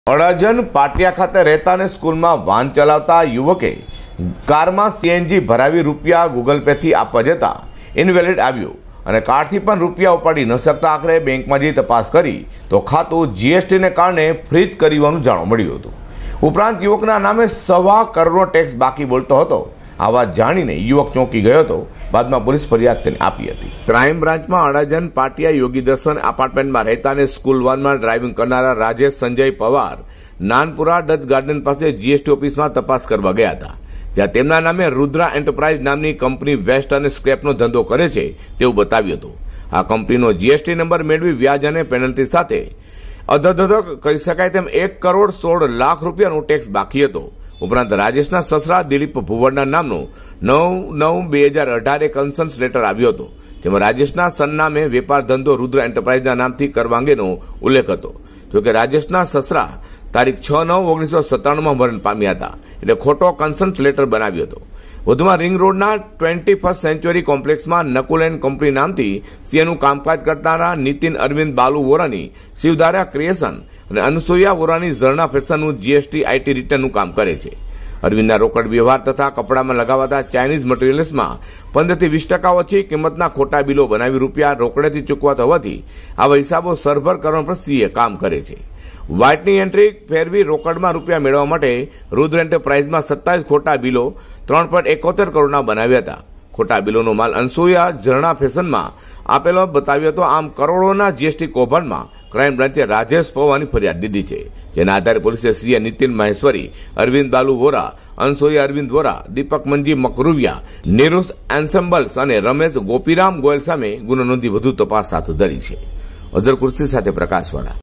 અડાજણ પાટિયા ખાતે રહેતા અને સ્કૂલમાં વાન ચલાવતા યુવકે કારમાં સીએનજી ભરાવી રૂપિયા ગૂગલ પેથી આપવા જતા ઇનવેલિડ આવ્યું અને કાર્ડથી પણ રૂપિયા ઉપાડી ન શકતા આખરે બેંકમાં જઈ તપાસ કરી તો ખાતું જીએસટીને કારણે ફ્રીઝ કરવાનું જાણવા મળ્યું હતું। ઉપરાંત યુવકના નામે 1.25 કરોડનો ટેક્સ બાકી બોલતો હતો। આ વાત જાણીને યુવક ચોંકી ગયો હતો। બાદમાં પોલીસ ફરિયાદ તેને આપી હતી। ક્રાઇમ બ્રાન્ચમાં અડાજણ પાટિયા યોગી દર્શન એપાર્ટમેન્ટમાં રહેતા અને સ્કૂલ વાનમાં ડ્રાઇવિંગ કરનારા રાજેશ સંજય પવાર નાનપુરા ડચ ગાર્ડન પાસે જીએસટી ઓફિસમાં તપાસ કરવા ગયા હતા, જ્યાં તેમના નામે રુદ્રા એન્ટરપ્રાઇઝ નામની કંપની વેસ્ટ અને સ્ક્રેપનો ધંધો કરે છે તેવું બતાવ્યું હતું। આ કંપનીનો જીએસટી નંબર મેળવી વ્યાજ અને પેનલ્ટી સાથે અધધધ કહી શકાય તેમ 1.16 કરોડ રૂપિયાનો ટેક્સ બાકી હતો। ઉપરાંત રાજેશના સસરા દિલીપ ભુવડના નામનું 9/9/2018 એક કન્સન્સ લેટર આવ્યો હતો, જેમાં રાજેશના સરનામે વેપાર ધંધો રુદ્ર એન્ટરપ્રાઇઝના નામથી કરવા અંગેનો ઉલ્લેખ હતો। જોકે રાજેશના સસરા તારીખ 6/9/1997માં મરણ પામ્યા હતા, એટલે ખોટો કન્સન્સ લેટર બનાવ્યો હતો। વધુમાં રિંગ રોડના 21st સેન્ચુરી કોમ્પ્લેક્સમાં નકુલ એન્ડ કંપની નામથી સીએનું કામકાજ કરનારા નીતિન અરવિંદ બાલુ વોરાની શિવધારા ક્રિએશન અને અનસુયા વોરાની ઝરણા ફેશનનું જીએસટી આઈટી રિટર્નનું કામ કરે છે। અરવિંદના રોકડ વ્યવહાર તથા કપડામાં લગાવાતા ચાઇનીઝ મટીરિયલ્સમાં 15% થી ઓછી કિંમતના ખોટા બિલો બનાવી રૂપિયા રોકડેથી ચૂકવાતા હોવાથી આવા હિસાબો સરભર કરવા પર સીએ કામ કરે છે। વ્હાઇટની એન્ટ્રી ફેરવી રોકડમાં રૂપિયા મેળવવા માટે રુદ્ર એન્ટરપ્રાઇઝમાં 27 ખોટા બિલો 3.71 કરોડના બનાવ્યા હતા। ખોટા બિલોનો માલ અનસુયા ઝરણા ફેશનમાં આપેલો બતાવ્યો હતો। આમ કરોડોના જીએસટી કૌભાંડમાં ક્રાઇમ બ્રાન્ચે રાજેશ પવારની ફરિયાદ દીધી છે, જેના આધારે પોલીસે સીએ નીતિન મહેશ્વરી, અરવિંદ બાલુ વોરા, અનસોયા અરવિંદ વોરા, દીપક મંજી મકરુવિયા, નિરુસ એન્સેમ્બલ્સ અને રમેશ ગોપીરામ ગોયલ સામે ગુનો નોંધી વધુ તપાસ હાથ ધરી છે। અઝર કુર્સી સાથે પ્રકાશવાળા।